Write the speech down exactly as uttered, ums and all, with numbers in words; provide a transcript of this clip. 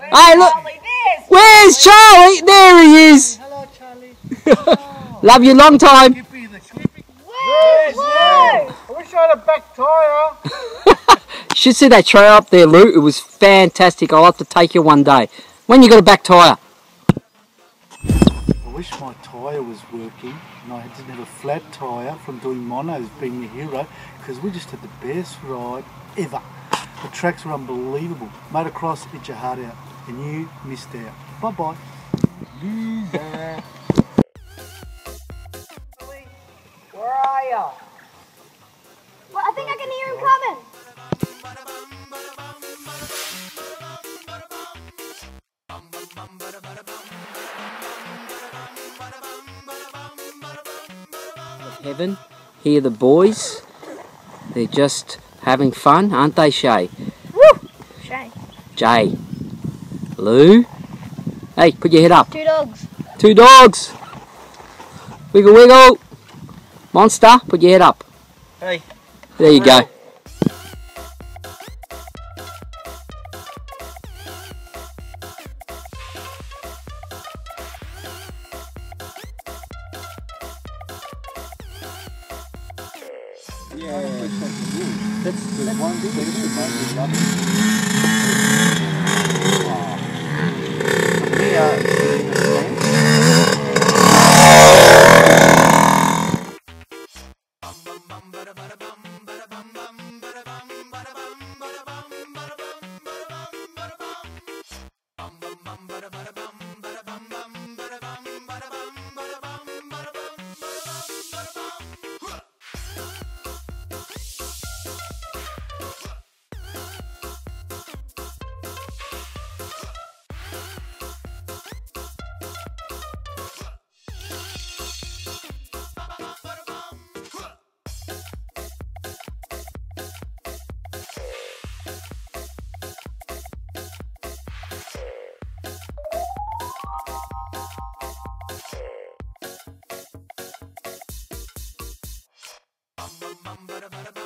Hey, look. Where's Charlie? There he is. Hello, Charlie. Oh. Love you long time. Skippy, the Skippy. Where's Lou? I wish I had a back tyre. You should see that trail up there, Lou. It was fantastic. I'll have to take you one day. When you got a back tyre? I wish my tyre was working and I didn't have a flat tyre from doing monos, being a hero, because we just had the best ride ever. The tracks were unbelievable. Motocross, eat your heart out, and you missed out. Bye bye. Loser. Where are you? Well, I think I can hear him coming. Heaven, here the boys. They're just having fun, aren't they, Shay? Woo! Shay. Jay. Lou. Hey, put your head up. Two dogs. Two dogs. Wiggle, wiggle. Monster, put your head up. Hey. There you go. Yeah, that's the one thing that should make me love it. We are sitting Bum bum bum bada bada